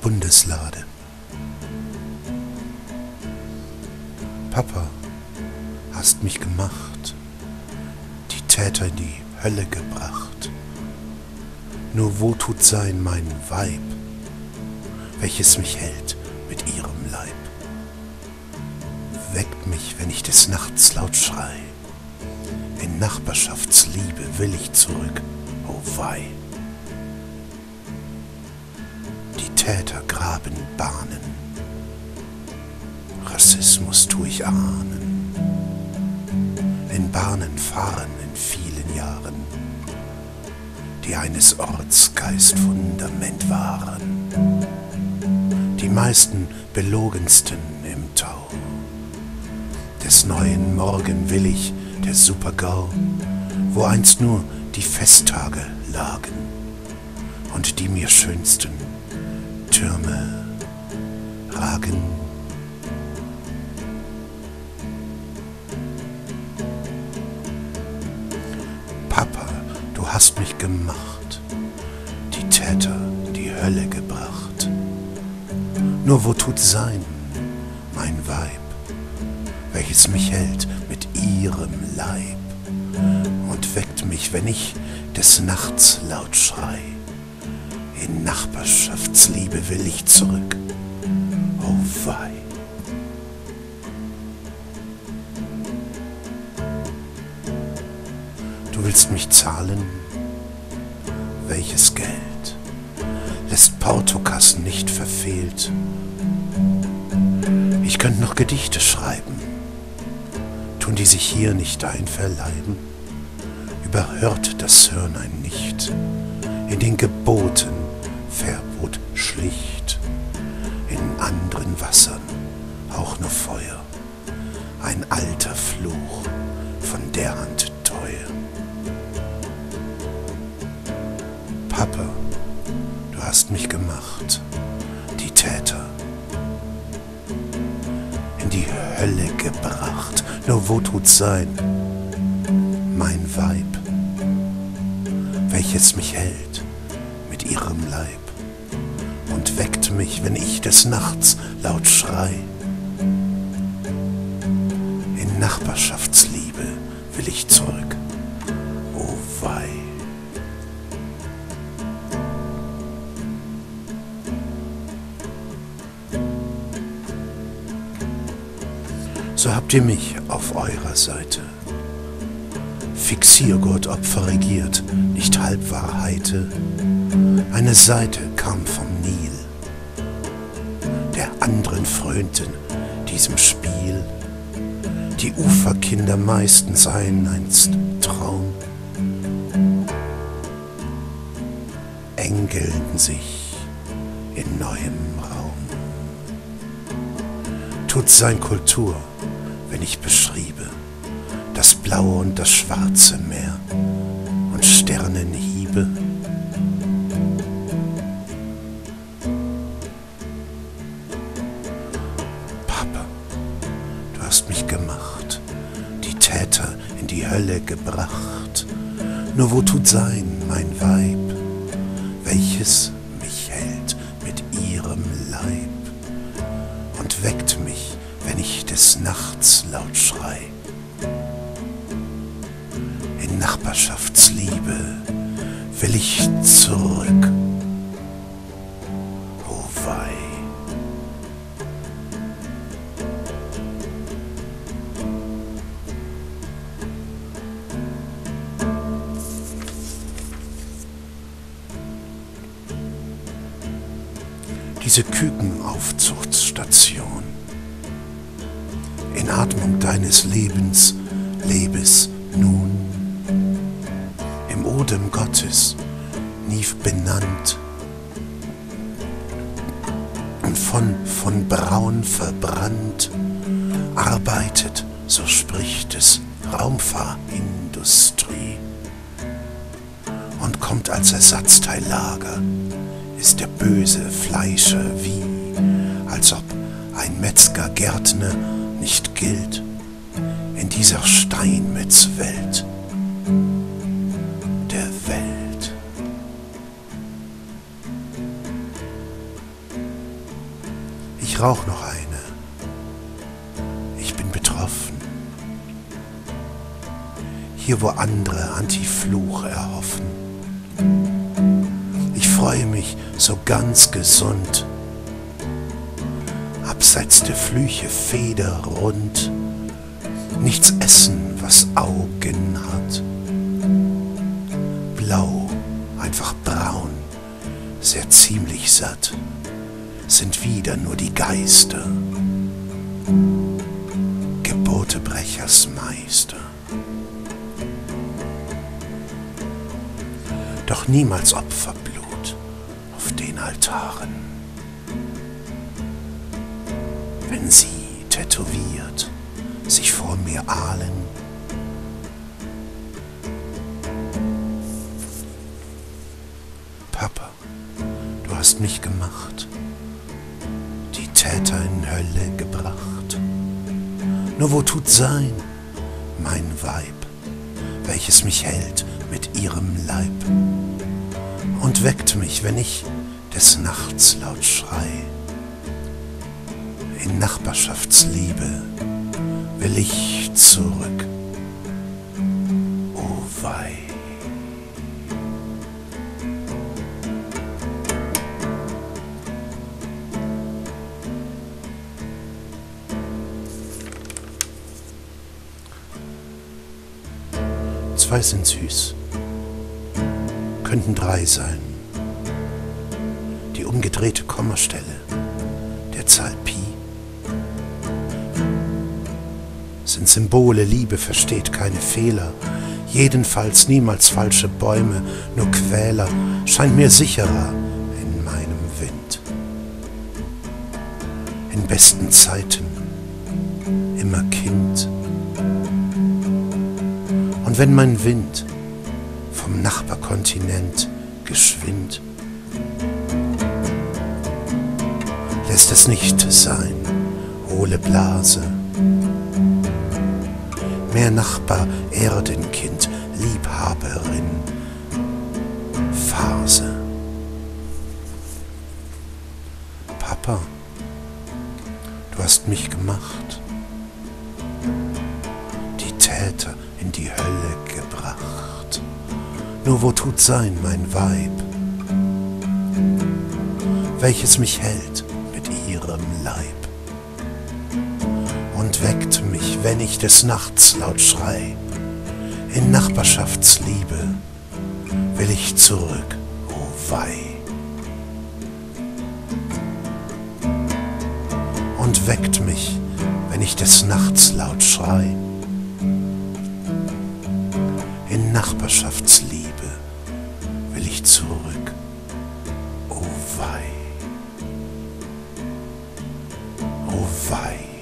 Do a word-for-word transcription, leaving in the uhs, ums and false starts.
Bundeslade. Papa, hast mich gemacht, die Täter in die Hölle gebracht. Nur wo tut sein mein Weib, welches mich hält mit ihrem Leib? Weckt mich, wenn ich des Nachts laut schrei, in Nachbarschaftsliebe will ich zurück, oh wei. Die Täter graben Bahnen, Rassismus tu ich ahnen, in Bahnen fahren in vielen Jahren, die eines Ortsgeist Fundament waren, die meisten belogensten im Tau. Des neuen Morgen will ich, der Super-GAU, wo einst nur die Festtage lagen und die mir schönsten Türme ragen. Papa, du hast mich gemacht, die Täter die Hölle gebracht. Nur wo tut sein mein Weib, welches mich hält mit ihrem Leib und weckt mich, wenn ich des Nachts laut schrei. In Nachbarschaftsliebe will ich zurück, oh wei. Du willst mich zahlen? Welches Geld lässt Portokassen nicht verfehlt? Ich könnt noch Gedichte schreiben, tun die sich hier nicht einverleiben? Überhört das Hörnein nicht, in den Geboten Verbot schlicht, in anderen Wassern auch nur Feuer, ein alter Fluch von der Hand teuer. Papa, du hast mich gemacht, die Täter in die Hölle gebracht. Nur wo tut sein mein Weib, welches mich hält mit ihrem Leib und weckt mich, wenn ich des Nachts laut schrei. In Nachbarschaftsliebe will ich zurück, oh wei. So habt ihr mich auf eurer Seite. Fixiergurt Opfer regiert, nicht Halbwahrheite. Eine Seite kam vom Nil, der anderen frönten diesem Spiel. Die Uferkinder meistens ein einst Traum, engelten sich in neuem Raum. Tut sein Kultur, wenn ich beschriebe das blaue und das schwarze Meer und Sternenhiebe. Papa, du hast mich gemacht, die Täter in die Hölle gebracht. Nur wo tut sein mein Weib, welches mich hält mit ihrem Leib und weckt mich, wenn ich des Nachts laut schrei. In Nachbarschaftsliebe will ich zurück, oh wei. Diese Kükenaufzuchtstation, in Atmung deines Lebens, lebes nun, im Odem Gottes, nie benannt und von, von Braun verbrannt, arbeitet, so spricht es, Raumfahrindustrie und kommt als Ersatzteillager, ist der böse Fleischer wie, als ob ein Metzger Gärtner nicht gilt in dieser Steinmetzwelt der Welt. rauch noch eine. Ich bin betroffen. Hier, wo andere Antifluch erhoffen. Ich freue mich so ganz gesund. Abseits der Flüche federrund. Nichts essen, was Augen hat. Blau, einfach braun, sehr ziemlich satt, sind wieder nur die Geister. Gebotebrechers Meister. Doch niemals Opferblut auf den Altaren. Wenn sie tätowiert sich vor mir ahlen, Papa, du hast mich gemacht, die Täter in Hölle gebracht. Nur wo tut sein, mein Weib, welches mich hält mit ihrem Leib und weckt mich, wenn ich des Nachts laut schrei. In Nachbarschaftsliebe will ich zurück, oh wei. Zwei sind süß, könnten drei sein. Die umgedrehte Kommastelle der Zahl Pi sind Symbole, Liebe versteht keine Fehler, jedenfalls niemals falsche Bäume, nur Quäler, scheint mir sicherer in meinem Wind. In besten Zeiten immer Kind. Und wenn mein Wind vom Nachbarkontinent geschwind, lässt es nicht sein, hohle Blase, mehr Nachbar, Erdenkind, Liebhaberin, Phase. Papa, du hast mich gemacht, die Täter in die Hölle gebracht. Nur wo tut sein mein Weib, welches mich hält mit ihrem Leib und weckt mich, wenn ich des Nachts laut schrei. In Nachbarschaftsliebe will ich zurück, oh wei. Und weckt mich, wenn ich des Nachts laut schrei. In Nachbarschaftsliebe will ich zurück, oh wei, oh wei.